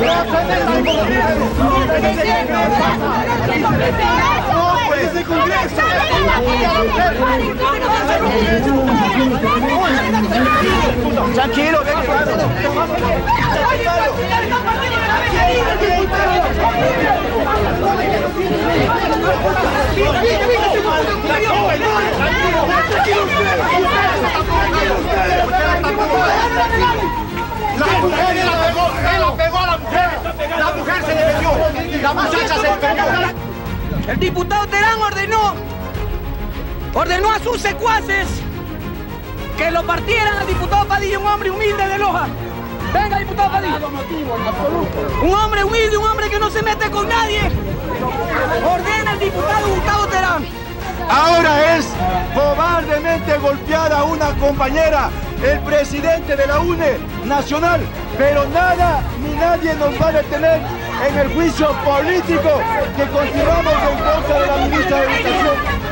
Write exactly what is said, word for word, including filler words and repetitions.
¡Ese Congreso! Tranquilo, ven. La mujer la pegó, él la pegó a la mujer. La mujer se defendió. La muchacha se defendió. El diputado Terán ordenó, ordenó a sus secuaces que lo partieran al diputado Padilla, un hombre humilde de Loja. Venga, diputado Padilla. Un hombre humilde, un hombre que no se mete con nadie. Ordena al diputado Gustavo Terán. Ahora es cobardemente golpeada a una compañera, el presidente de la U N E Nacional, pero nada ni nadie nos va a detener en el juicio político que continuamos en contra de la ministra de Educación.